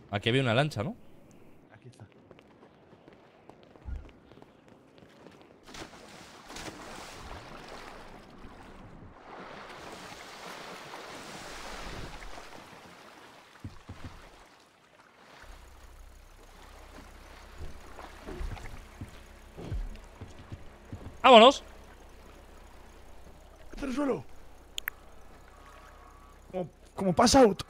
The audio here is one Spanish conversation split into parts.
Aquí había una lancha, ¿no? Aquí está. ¡Vámonos! ¡Está en el suelo! Como pass out.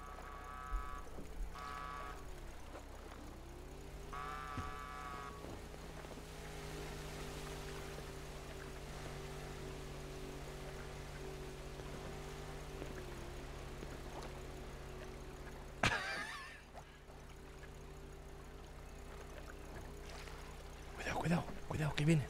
Cuidado, cuidado, cuidado, que viene.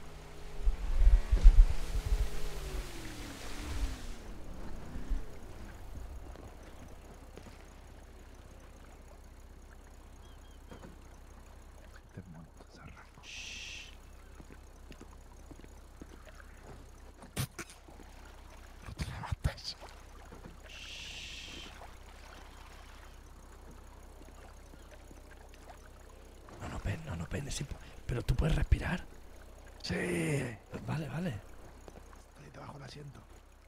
Te montas a Rafa. No te levantes. No penes. Pero tú puedes respirar. Sí. Ahí Vale, vale. debajo del asiento.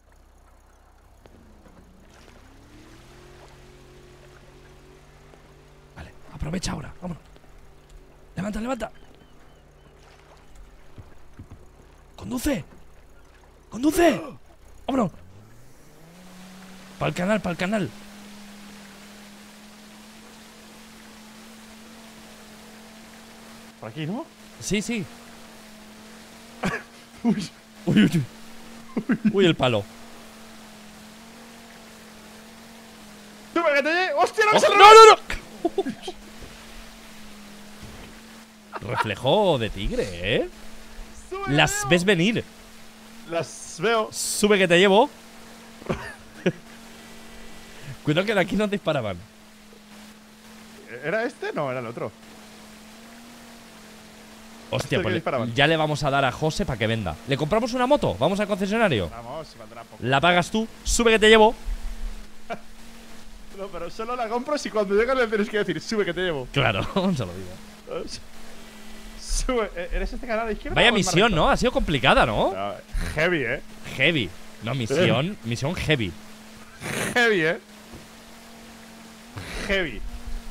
Vale, aprovecha ahora, vámonos. Levanta, levanta. ¡Conduce! ¡Conduce! ¡Vámonos! Para el canal, para el canal. Por aquí, ¿no? Sí, sí. Uy. Uy, uy, uy. Uy, el palo. ¡Sube que te lleve! ¡Hostia, no ¡Oh, se no, no, no! Reflejo de tigre, ¿eh? ¡Sube, Las Leo! ves venir. Las veo. Sube que te llevo. Cuidado que de aquí nos disparaban. ¿Era este? No, era el otro. Hostia, ¿Este que pues disparaban? ya le vamos a dar a José para que venda. ¿Le compramos una moto? ¿Vamos al concesionario? Vamos, si valdrá poco. La pagas tú. Sube que te llevo. No, pero solo la compro si cuando llegas le tienes que decir, sube que te llevo. Claro, se lo digo. Sube. ¿Eres este canal a la izquierda? Vaya o el más misión, recto? ¿no? Ha sido complicada, ¿no? No, heavy, Heavy. No, misión heavy. Heavy, Heavy.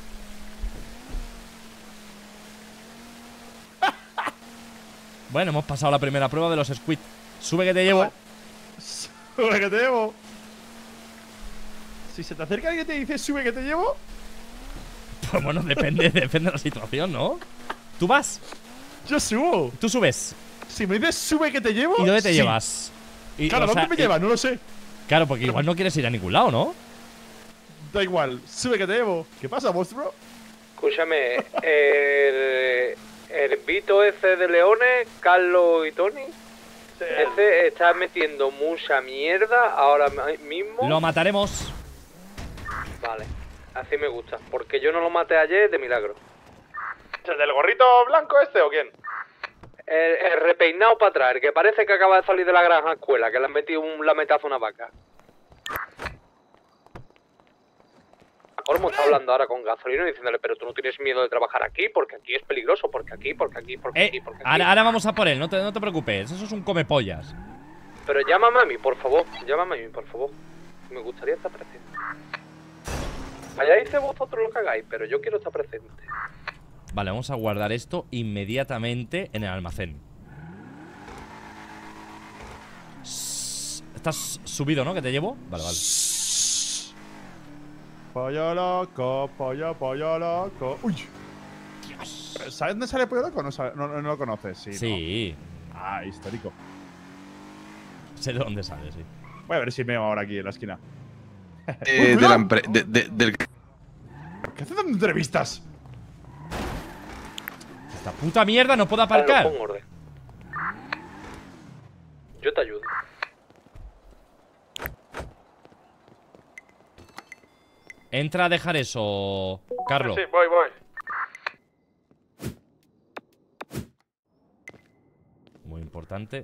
Bueno, hemos pasado la primera prueba de los squid. Sube que te llevo. Sube que te llevo. Si se te acerca alguien y te dice, sube que te llevo. Pues bueno, depende de la situación, ¿no? ¿Tú vas? Yo subo. Tú subes. Si me dices, sube que te llevo. ¿Y dónde te sí. llevas? Y, Claro, o sea, ¿dónde me llevas? No lo sé. Claro, porque igual no quieres ir a ningún lado, ¿no? Da igual. Sube que te llevo. ¿Qué pasa, monstruo? Escúchame, el Vito ese de Leones, Carlos y Tony, ese está metiendo mucha mierda ahora mismo. Lo mataremos. Vale, así me gusta, porque yo no lo maté ayer de milagro. ¿El del gorrito blanco este o quién? El repeinado para atrás, el que parece que acaba de salir de la granja escuela, que le han metido un lametazo a una vaca. Ormo está hablando ahora con Gasolino diciéndole, pero tú no tienes miedo de trabajar aquí, porque aquí es peligroso, porque aquí, porque aquí, porque aquí, porque aquí. Ahora vamos a por él, no te preocupes. Eso es un comepollas. Pero llámame a mí, por favor, llámame a mí, por favor. Me gustaría estar presente. Hayáis de vosotros lo que hagáis, pero yo quiero estar presente. Vale, vamos a guardar esto inmediatamente en el almacén. ¿Estás subido, no? ¿Que te llevo? Vale, vale. Pollo loco, pollo loco. Uy. ¿Sabes dónde sale pollo loco? No lo conoces, sí. Sí. ¿no? Ah, histórico. Sé de dónde sale, sí. Voy a ver si me veo ahora aquí en la esquina. Del ¿Qué haces dando entrevistas? Esta puta mierda no puedo Vale, aparcar. lo pongo en orden. Yo te ayudo. Entra a dejar eso, Carlos. Sí, voy. Muy importante.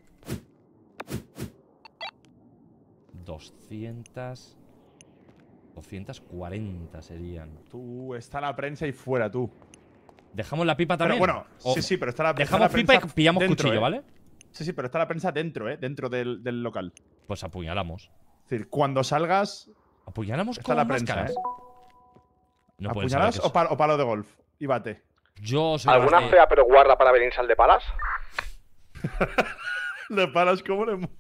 200. 240 serían. Tú, está la prensa ahí fuera, tú. ¿Dejamos la pipa Pero también? bueno, O sí, pero está la dejamos está la pipa y prensa pillamos dentro, cuchillo, ¿eh? ¿vale? Sí, pero está la prensa dentro, dentro del local. Pues apuñalamos. Es decir, cuando salgas, ¿Apuñalamos está con la prensa, máscaras? No pueden saber ¿apuñalas que o palo de golf? Y bate. Yo soy ¿Alguna bastante- fea pero guarda para venir sal de palas? Le paras como le.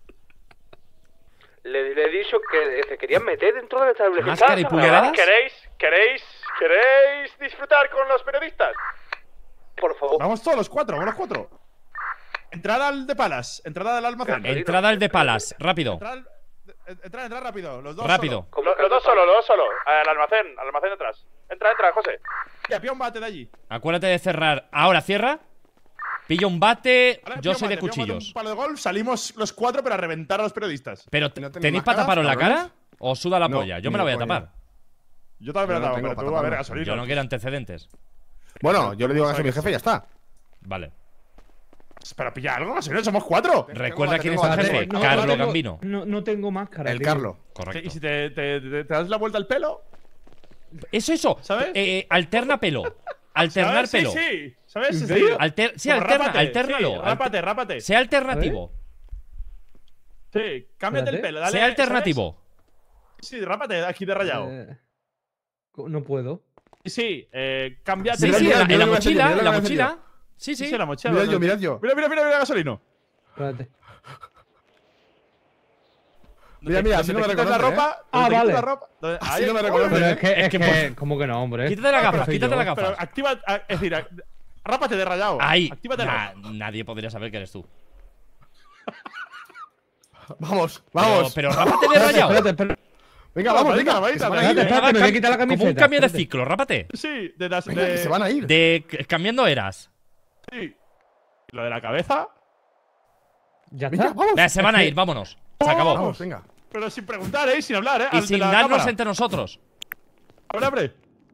Le he dicho que se querían meter dentro del establecido. ¿Máscara y puñaladas? ¿Queréis disfrutar con los periodistas? Por favor. Vamos todos los cuatro, vamos los cuatro. Entrada al de palas, entrada del almacén. Entrada al de palas, rápido. Entrada rápido, los dos. Rápido. Solo. Los dos solo. Al almacén de atrás. Entra, José. Ya, pilla un bate de allí. Acuérdate de cerrar. Ahora cierra. Pillo un bate. Ahora, Yo pilla un soy de bate, pilla un bate, cuchillos. Un palo de golf, salimos los cuatro para reventar a los periodistas. Pero ¿No tenéis ¿tenéis para máscaras, taparos la cabrones? cara? ¿O suda la No, polla? Yo ni me la voy a de coña. tapar. Yo también me Yo lo no tapo, tengo pero tú para a ver taparme. gasolina. Yo no quiero antecedentes. Bueno, yo le digo a mi jefe y ya está. Vale. Pero pilla algo, gasolina, somos cuatro. Recuerda bate, quién es tengo el bate. jefe. No, Carlo no tengo- Gambino. No tengo máscara. El tío. Carlo. ¿Y Correcto. si te das la vuelta al pelo? Eso. ¿Sabes? Alterna pelo. Alternar ¿Sabes? pelo. Sí. ¿Sabes? ¿En Es serio? decir, Sí, como alterna, rápate, altérnalo. Sí, rápate. Sea alternativo. Sí, cámbiate el Espérate. pelo, dale. Sea alternativo. ¿sabes? Sí, rápate aquí de rayado. No puedo. Sí, cámbiate Sí, el sí, pelo. en la mira lo que mochila, hace yo, en la mira lo que hace mochila. Sí, Sí, sí. sí, la mochila. Mirad yo. Mira, gasolino. Espérate. Mira, así no me Donde te quitas la reconoce, ropa. Ah, donde te quitas vale. la ropa. Así no me reconoce. Pero ¿eh? es que, que ¿cómo que no, hombre? Quítate la gafa, Soy quítate yo. la gafa. Pero activa, es decir, rápate de rayado. Ahí. Actívate. Nadie podría saber que eres tú. Vamos. Pero rápate de rayado. Espérate. Venga, vamos, Venga, venga. venga, que se van a venga. ir, Espérate, me voy a quitar la camiseta. Como un cambio de espérate. ciclo, rápate. Sí, Venga, que se van a ir. Cambiando eras. Sí. Lo de la cabeza, Ya Venga, está. vamos. Venga, se van a ir, vámonos. Se acabó. Vamos, venga. pero sin preguntar, sin hablar, Y al de sin la darnos cámara. entre nosotros. Abre.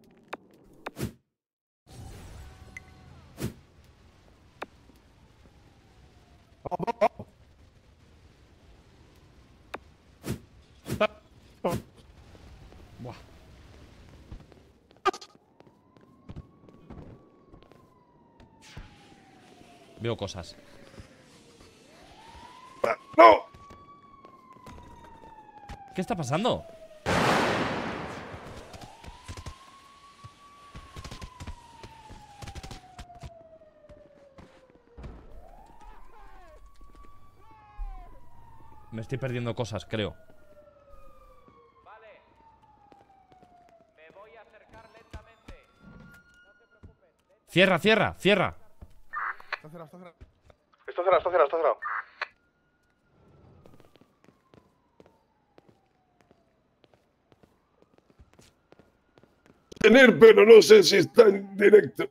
Buah. Veo cosas. ¡No! ¿Qué está pasando? Me estoy perdiendo cosas, creo. Vale. Me voy a acercar lentamente. Cierra. Está cerrado. Está cerrado. Pero no sé si está en directo.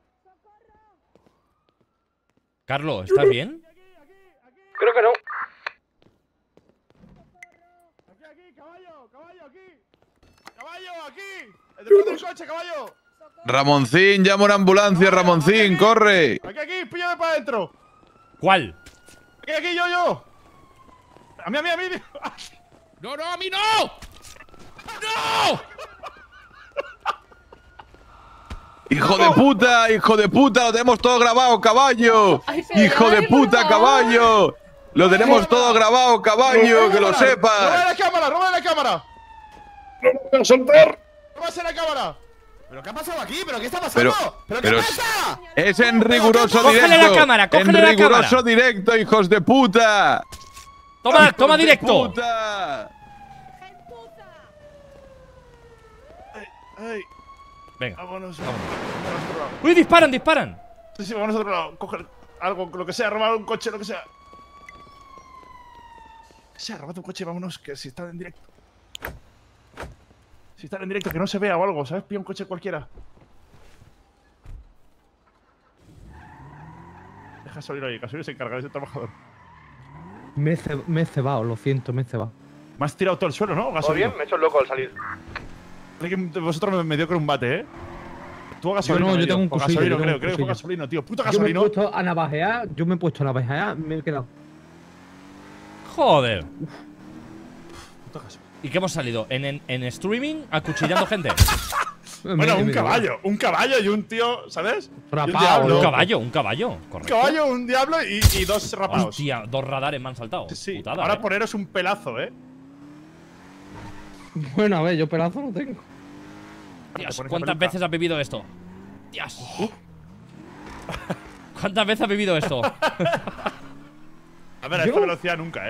Carlos, ¿estás bien? Creo que no. Aquí, caballo, aquí. Caballo, aquí. Detrás del coche, caballo. Ramoncín, llama una ambulancia, Ramoncín, corre. Aquí, píllame para adentro. ¿Cuál? Aquí, yo. A mí. ¡No, a mí no! ¡No! Hijo de puta, lo tenemos todo grabado, caballo. Hijo de puta, caballo. Lo tenemos todo grabado, caballo, que lo sepas. ¡Róbale la cámara! No lo voy a soltar. ¡Róbase la cámara! ¿Pero qué ha pasado aquí? ¿Pero qué está pasando? ¿Pero qué pero pasa? es en riguroso Cógele directo. la cámara, cógele en la riguroso cámara. directo, hijos de puta. Toma Hijos de directo. puta. ¡Ay! Venga. Vámonos. ¡Uy, disparan! Sí, vámonos a otro lado. Coger algo, lo que sea, robar un coche, lo que sea. Róbate un coche, vámonos, que si están en directo. Si están en directo, que no se vea o algo, ¿sabes? Pilla un coche cualquiera. Deja Gasolino ahí, Gasolino se encarga de ese trabajador. Me he cebado, lo siento, me he cebado. Me has tirado todo el suelo, ¿no? ¿Todo Gasolino. bien? Me he hecho el loco al salir. Alguien de vosotros me dio con un bate, ¿eh? Tú a Gasolino. Yo no, me yo dio. tengo un O cuchillo, Gasolino, yo tengo un creo que fue cuchillo. Gasolino, tío. Puto Yo me he Gasolino. puesto a navajear, me he quedado. Joder. Puto Gasolino. ¿Y qué hemos salido? ¿En streaming? ¿Acuchillando gente? Bueno, un caballo y un tío, ¿sabes? Rapado, Un caballo, correcto. Un caballo, un diablo y dos rapados. Hostia, 2 radares me han saltado. Sí, Putada, ahora poneros un pelazo, Bueno, a ver, yo pelazo no tengo. Dios, Te pones ¿cuántas la peluca. veces has vivido esto? Dios. ¿Cuántas veces has vivido esto? A ver, a esta velocidad nunca,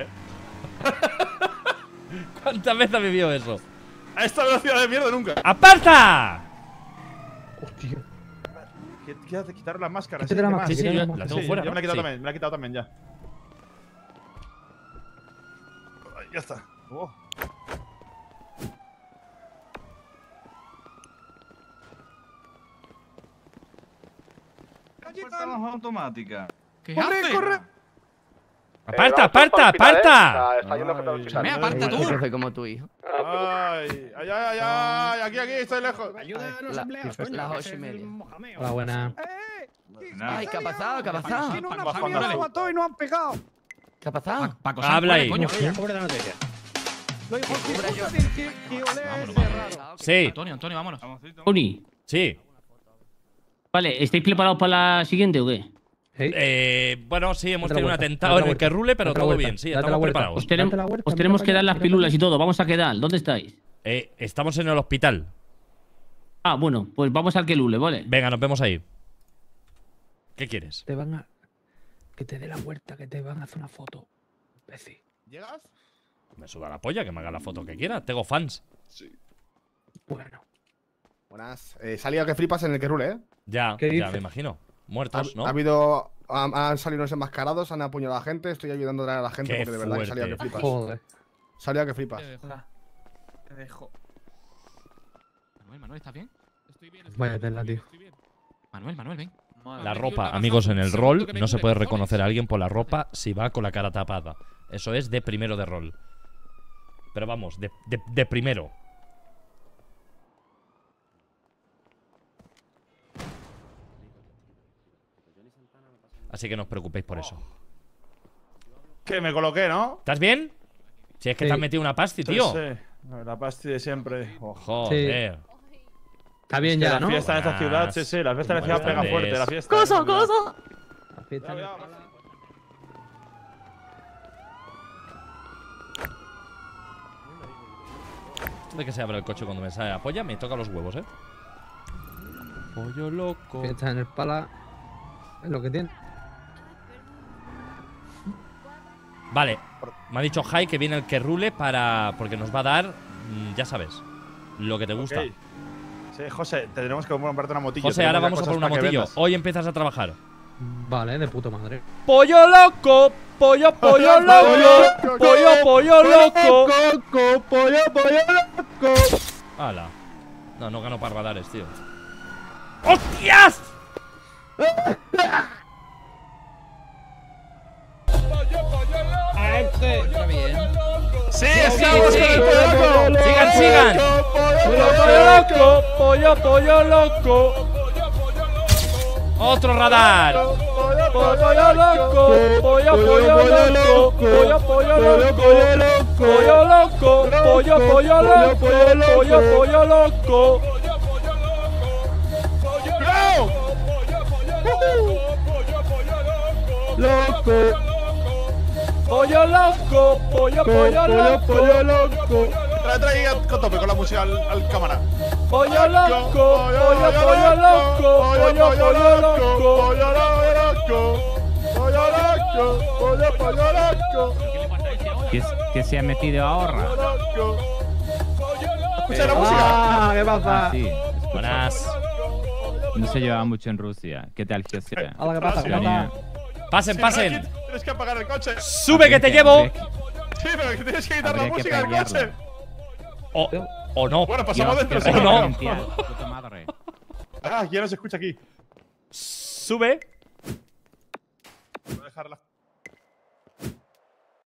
¿Cuántas veces has vivido eso? A esta velocidad de mierda nunca. ¡Aparta! Hostia. Quédate, quitar la máscara. Quítate la ¿qué máscara, más? Sí, quítate yo la la máscara. tengo Sí, fuera. ya me la he quitado Sí. también, me la he quitado también ya. Ay, ya está. automática. ¿Qué ¡Corre, hace? corre! ¡Aparta, aparta, aparta! Está yendo frente al hospital. Me aparta tú. Soy como tu hijo. Ay, ay, ay, ay, aquí, estoy lejos. Ayuda a los empleados, coño. Las 8:30. Hola, buena. Ay, ¿qué ha pasado? ¿Qué ha pasado? Paco, Paco, y no han pegado. ¿Qué ha pasado? Paco, Habla ahí. coño. Cubre la noticia. Sí, Antonio, vámonos. Tony, sí. vale, ¿estáis preparados para la siguiente o qué? Bueno, sí, hemos Date la tenido un vuelta, atentado date en la el que vuelta, rule, pero date la todo vuelta, bien, sí, date la estamos vuelta. preparados. Date la vuelta, Os tenemos que dar las mira pílulas para y todo. Vamos a quedar. ¿Dónde estáis? Estamos en el hospital. Ah, bueno, pues vamos al que lule, ¿vale? Venga, nos vemos ahí. ¿Qué quieres? Te van a. Que te dé la vuelta, que te van a hacer una foto. Imbécil. ¿Llegas? Me suda la polla, que me haga la foto que quiera. Tengo fans. Bueno. Buenas. Salido que flipas en el que rule, Ya, ¿Qué ya, dices? me imagino. Muertos, ¿no? Ha habido. Han salido unos enmascarados, han apuñalado a la gente. Estoy ayudando a traer a la gente Qué porque de verdad que fuerte. salido que flipas. Joder. Salido que flipas. Te dejo. Manuel, ¿estás bien? Estoy bien. Vaya tela, tío. Manuel, ven. La ropa, amigos, en el rol no se puede reconocer a alguien por la ropa si va con la cara tapada. Eso es de primero de rol. Pero vamos, de primero. Así que no os preocupéis por eso. Que me coloqué, ¿no? ¿Estás bien? Si es que Sí. te has metido una pasti, tío. Sí, la pasti de siempre. Joder. Está bien ya, La ¿no? fiesta en esta ciudad, sí, sí, la fiesta en la ciudad pega fuerte, la fiesta. ¡Cosa! La fiesta en el pala. De que se abre el coche cuando me sale la polla, me toca los huevos, ¿eh? Pollo loco. Fiesta en el pala. Es lo que tiene. Vale, me ha dicho Jai que viene el que rule para. Porque nos va a dar, ya sabes, lo que te gusta. Ok. Sí, José, tendremos que comprarte una motillo. José, ahora vamos a por una motillo. Hoy empiezas a trabajar. Vale, de puta madre. ¡Pollo loco! ¡Pollo, pollo loco! ¡Pollo, pollo loco! ¡Coco! ¡Pollo loco! ¡Hala! No gano para radares, tío. ¡Hostias! ¡Sí, sí! ¡Sigan! ¡Pollo loco! ¡Pollo loco! ¡Otro radar! ¡Pollo loco! ¡Pollo loco! ¡Pollo loco! ¡Pollo loco! ¡Pollo loco! ¡Pollo loco! ¡Pollo loco! ¡Pollo loco! Trae con tope con la música al cámara. ¡Pollo loco! ¡Pollo loco! ¡Pollo loco! Pollo loco. Que se ha metido ahora. Escucha la música. ¿Qué pasa? Sí. Buenas. No se llevaba mucho en Rusia. ¿Qué tal, José? Hola, ¿qué pasa? ¿Qué Oceanía. pasa? Pasen. Tienes que apagar el coche. ¡Sube que te llevo! Sí, pero que tienes que quitar la Habría que música del pelearlo. coche. O no. Bueno, pasamos Dios, dentro, qué sí. no. violencia, puta madre. Ah, ya no se escucha aquí. Sube. Voy a dejar la